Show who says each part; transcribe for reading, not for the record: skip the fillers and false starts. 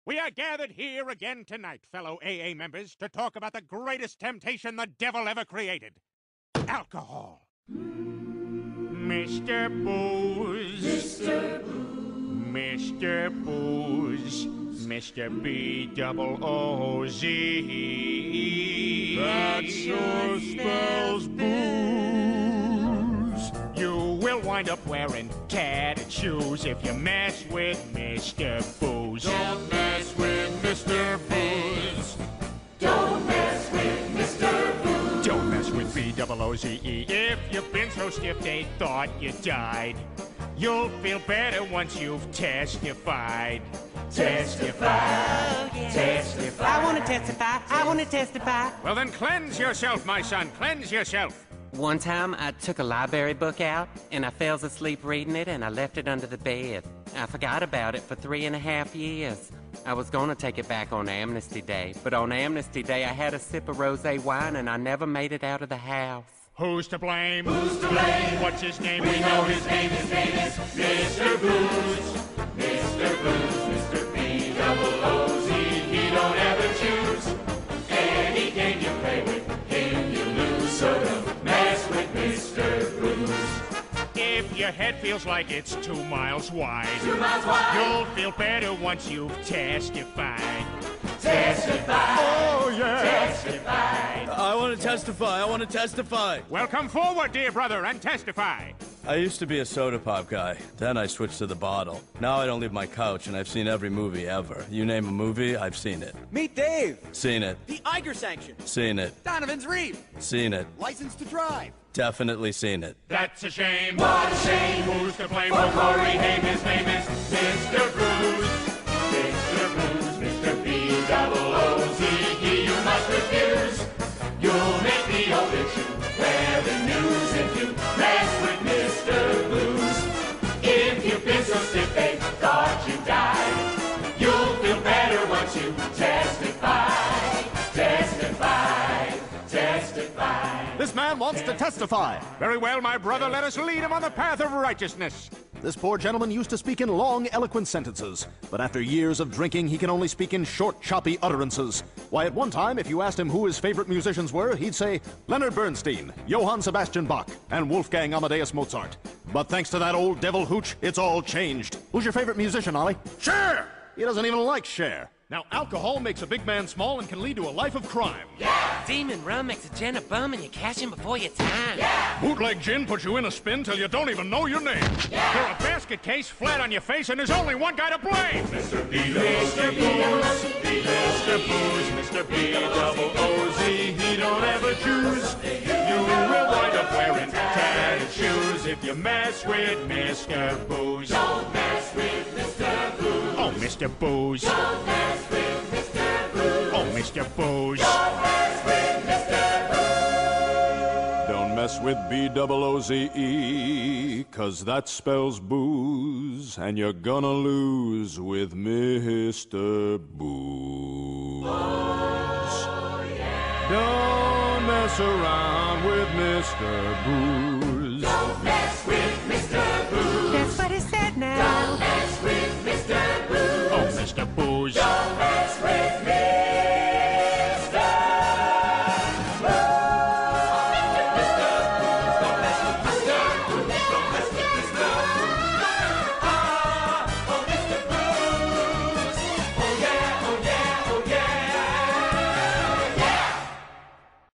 Speaker 1: We are gathered here again tonight, fellow AA members, to talk about the greatest temptation the devil ever created. Alcohol. Mr. Booze. Mr. Booze. Mr. Booze. Mr. B-double-O-Z.
Speaker 2: That sure spells booze.
Speaker 1: You will wind up wearing tattered shoes if you mess with Mr. Booze.
Speaker 2: Don't mess with Mr. Booze.
Speaker 3: Don't mess with Mr. Booze.
Speaker 1: Don't mess with B-double-O-Z-E. If you've been so stiff they thought you died, you'll feel better once you've testified. Testify. Testify.
Speaker 4: I want to testify. I want to testify.
Speaker 1: Well, then cleanse yourself, my son. Cleanse yourself.
Speaker 4: One time, I took a library book out, and I fell asleep reading it, and I left it under the bed. I forgot about it for 3.5 years. I was going to take it back on Amnesty Day, but on Amnesty Day, I had a sip of rosé wine, and I never made it out of the house.
Speaker 1: Who's to blame?
Speaker 3: Who's to blame?
Speaker 1: What's his name?
Speaker 3: We know his name is Mr. Booze. Mr. Booze, Mr. B-double-O-Z. He don't ever choose. Any game you play with him, you lose. So don't mess with Mr. Booze.
Speaker 1: If your head feels like it's 2 miles wide,
Speaker 3: 2 miles wide.
Speaker 1: you'll feel better once you've testified.
Speaker 3: Testify.
Speaker 2: Oh, yeah.
Speaker 3: Testify.
Speaker 2: I want to testify. I want to testify.
Speaker 1: Well, come forward, dear brother, and testify.
Speaker 2: I used to be a soda pop guy. Then I switched to the bottle. Now I don't leave my couch, and I've seen every movie ever. You name a movie, I've seen it.
Speaker 5: Meet Dave.
Speaker 2: Seen it.
Speaker 5: The Iger Sanction.
Speaker 2: Seen it.
Speaker 5: Donovan's Reef.
Speaker 2: Seen it.
Speaker 5: License to Drive.
Speaker 2: Definitely seen it.
Speaker 1: That's a shame.
Speaker 3: What a shame.
Speaker 1: Who's to blame?
Speaker 3: For Corey Haim, his name is Mr. Booze. Mr. Booze, Mr. B-double-O-Z. You must refuse. You'll make the obituary news if you mess with Mr. Booze. If you've been so sick they thought you died, you'll feel better once you testify. Testify. Testify.
Speaker 6: This man wants to testify.
Speaker 1: Very well, my brother, let us lead him on the path of righteousness.
Speaker 6: This poor gentleman used to speak in long, eloquent sentences, but after years of drinking, he can only speak in short, choppy utterances. Why, at one time, if you asked him who his favorite musicians were, he'd say Leonard Bernstein, Johann Sebastian Bach, and Wolfgang Amadeus Mozart. But thanks to that old devil hooch, it's all changed. Who's your favorite musician, Ollie?
Speaker 1: Cher!
Speaker 6: He doesn't even like Cher. Now, alcohol makes a big man small and can lead to a life of crime.
Speaker 3: Yeah!
Speaker 4: Demon rum makes a gent a bum, and you cash in before your time.
Speaker 3: Yeah!
Speaker 1: Bootleg gin puts you in a spin till you don't even know your name.
Speaker 3: Yeah.
Speaker 1: You're a basket case flat on your face, and there's only one guy to blame.
Speaker 3: Mr. B-double-O-Z.
Speaker 1: Mr. Booze, Mr. B-double-O-Z. He don't ever choose. You will wind up wearing tattered shoes if you mess with Mr. Booze.
Speaker 3: Don't mess with Mr. Booze.
Speaker 1: Oh, Mr. Booze.
Speaker 3: Don't mess with Mr. Booze.
Speaker 1: Oh, Mr. Booze.
Speaker 3: Don't mess with Mr. Booze.
Speaker 2: Don't mess with B-double-O-Z-E, 'cause that spells booze, and you're gonna lose with Mr. Booze.
Speaker 3: Oh, yeah.
Speaker 2: Don't mess around with Mr. Booze.
Speaker 3: Don't mess with Mr. Booze.
Speaker 4: That's what he said now.
Speaker 3: Don't mess with Mr. Booze.
Speaker 1: Oh, Mr.